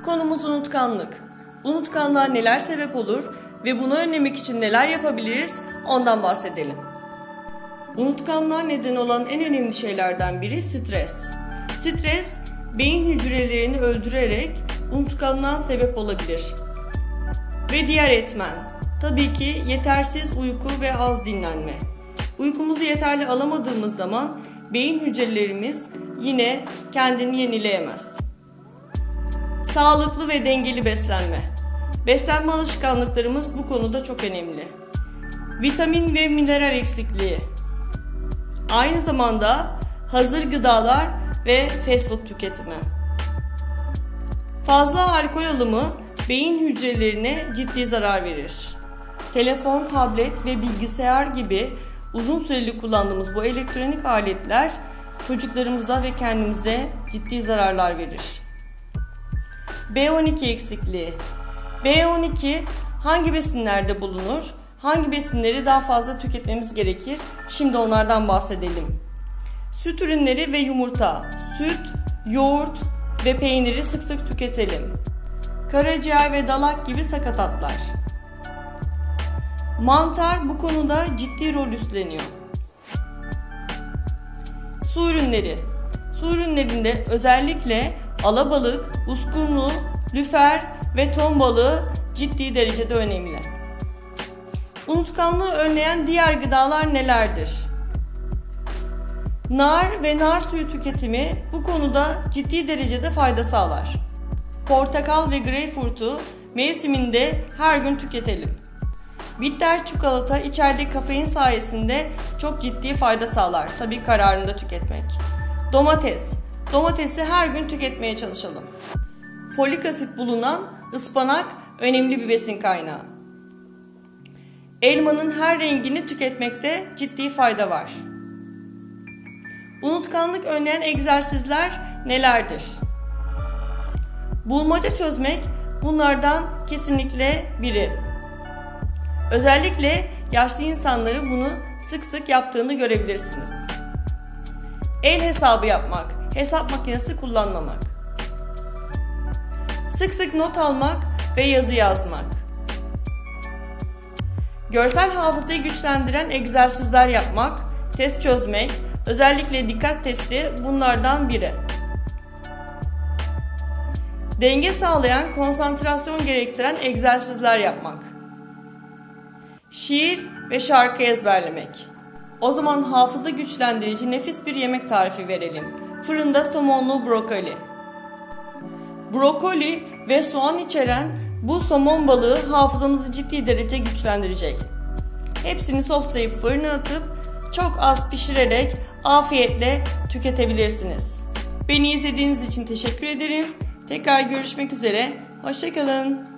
Konumuz unutkanlık. Unutkanlığa neler sebep olur ve bunu önlemek için neler yapabiliriz ondan bahsedelim. Unutkanlığa neden olan en önemli şeylerden biri stres. Stres, beyin hücrelerini öldürerek unutkanlığa sebep olabilir. Ve diğer etmen, tabii ki yetersiz uyku ve az dinlenme. Uykumuzu yeterli alamadığımız zaman beyin hücrelerimiz yine kendini yenileyemez. Sağlıklı ve dengeli beslenme. Beslenme alışkanlıklarımız bu konuda çok önemli. Vitamin ve mineral eksikliği. Aynı zamanda hazır gıdalar ve fast food tüketimi. Fazla alkol alımı beyin hücrelerine ciddi zarar verir. Telefon, tablet ve bilgisayar gibi uzun süreli kullandığımız bu elektronik aletler çocuklarımıza ve kendimize ciddi zararlar verir. B12 eksikliği. B12 hangi besinlerde bulunur? Hangi besinleri daha fazla tüketmemiz gerekir? Şimdi onlardan bahsedelim. Süt ürünleri ve yumurta, süt, yoğurt ve peyniri sık sık tüketelim. Karaciğer ve dalak gibi sakatatlar. Mantar bu konuda ciddi rol üstleniyor. Su ürünleri. Su ürünlerinde özellikle alabalık, uskumru, lüfer ve ton balığı ciddi derecede önemli. Unutkanlığı önleyen diğer gıdalar nelerdir? Nar ve nar suyu tüketimi bu konuda ciddi derecede fayda sağlar. Portakal ve greyfurtu mevsiminde her gün tüketelim. Bitter çikolata içerideki kafein sayesinde çok ciddi fayda sağlar. Tabii kararında tüketmek. Domates. Domatesi her gün tüketmeye çalışalım. Folik asit bulunan ıspanak önemli bir besin kaynağı. Elmanın her rengini tüketmekte ciddi fayda var. Unutkanlık önleyen egzersizler nelerdir? Bulmaca çözmek bunlardan kesinlikle biri. Özellikle yaşlı insanların bunu sık sık yaptığını görebilirsiniz. El hesabı yapmak, hesap makinesi kullanmamak. Sık sık not almak ve yazı yazmak. Görsel hafızayı güçlendiren egzersizler yapmak, test çözmek, özellikle dikkat testi bunlardan biri. Denge sağlayan, konsantrasyon gerektiren egzersizler yapmak. Şiir ve şarkı ezberlemek. O zaman hafıza güçlendirici nefis bir yemek tarifi verelim. Fırında somonlu brokoli. Brokoli ve soğan içeren bu somon balığı hafızamızı ciddi derece güçlendirecek. Hepsini soslayıp fırına atıp çok az pişirerek afiyetle tüketebilirsiniz. Beni izlediğiniz için teşekkür ederim. Tekrar görüşmek üzere. Hoşça kalın.